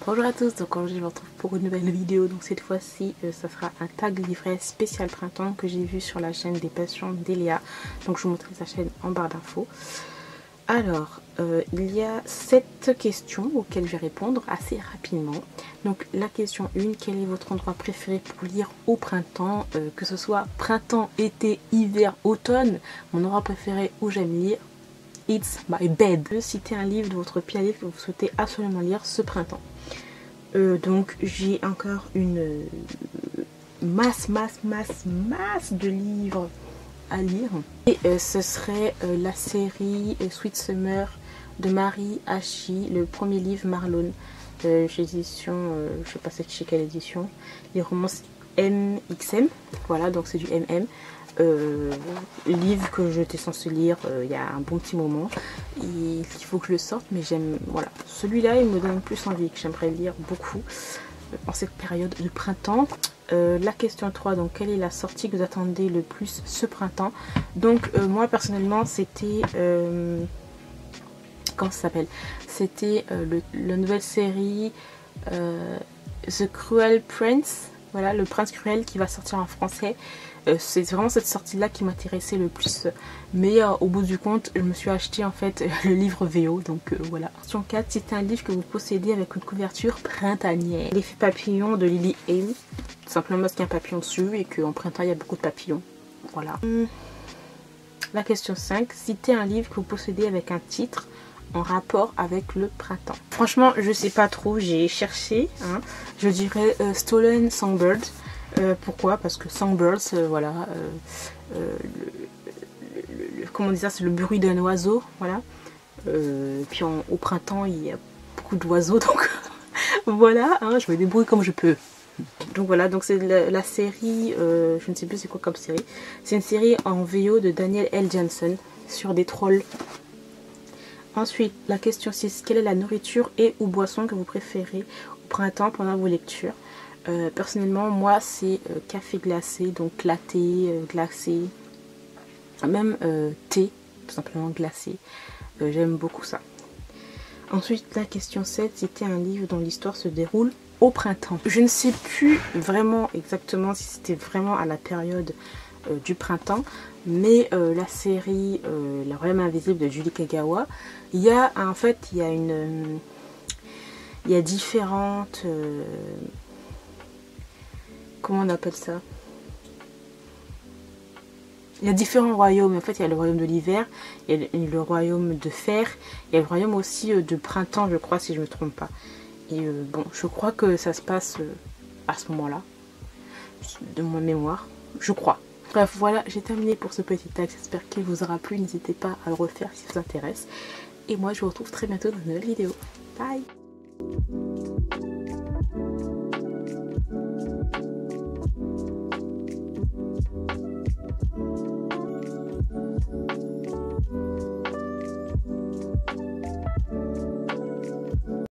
Bonjour à tous, donc aujourd'hui je vous retrouve pour une nouvelle vidéo. Donc cette fois-ci ça sera un tag livret spécial printemps que j'ai vu sur la chaîne des passions d'Eléa. Donc je vous montrerai sa chaîne en barre d'infos. Alors il y a 7 questions auxquelles je vais répondre assez rapidement. Donc la question 1, quel est votre endroit préféré pour lire au printemps, que ce soit printemps, été, hiver, automne. Mon endroit préféré où j'aime lire, it's my bed. Citez un livre de votre pire livre que vous souhaitez absolument lire ce printemps. Donc j'ai encore une masse de livres à lire. Et ce serait la série Sweet Summer de Marie Hachi, le premier livre Marlon, chez édition, je sais pas chez quelle édition, les romances MXM, voilà, donc c'est du MM. Livre que j'étais censée lire il y a un bon petit moment et il faut que je le sorte, mais j'aime, voilà, celui-là il me donne plus envie, que j'aimerais lire beaucoup en cette période de printemps. La question 3, donc quelle est la sortie que vous attendez le plus ce printemps? Donc moi personnellement c'était comment ça s'appelle, c'était la nouvelle série The Cruel Prince, voilà, le prince cruel, qui va sortir en français. C'est vraiment cette sortie là qui m'intéressait le plus, mais au bout du compte je me suis acheté en fait le livre VO, donc voilà. Question 4, c'est un livre que vous possédez avec une couverture printanière. L'effet papillon de Lily Hale, tout simplement parce qu'il y a un papillon dessus et qu'en printemps il y a beaucoup de papillons, voilà. La question 5, citez un livre que vous possédez avec un titre en rapport avec le printemps. Franchement je sais pas trop, j'ai cherché, hein. Je dirais Stolen Songbird. Pourquoi? Parce que Songbirds, voilà, comment on dit ça, c'est le bruit d'un oiseau, voilà. Puis au printemps il y a beaucoup d'oiseaux, donc voilà, hein, je me débrouille comme je peux. Donc voilà, donc c'est la série, je ne sais plus c'est quoi comme série. C'est une série en VO de Daniel L. Jansen sur des trolls. Ensuite, la question 6, quelle est la nourriture et ou boisson que vous préférez au printemps pendant vos lectures? Personnellement moi c'est café glacé, donc latte glacé, même thé tout simplement glacé, j'aime beaucoup ça. Ensuite la question 7, c'était un livre dont l'histoire se déroule au printemps. Je ne sais plus vraiment exactement si c'était vraiment à la période du printemps, mais la série La Royaume Invisible de Julie Kagawa, il y a en fait il y a différentes comment on appelle ça, il y a différents royaumes. En fait il y a le royaume de l'hiver, il y a le royaume de fer, il y a le royaume aussi de printemps, je crois, si je ne me trompe pas. Et bon, je crois que ça se passe à ce moment là de ma mémoire, je crois. Bref, voilà, j'ai terminé pour ce petit tag, j'espère qu'il vous aura plu, n'hésitez pas à le refaire si ça vous intéresse, et moi je vous retrouve très bientôt dans une nouvelle vidéo. Bye.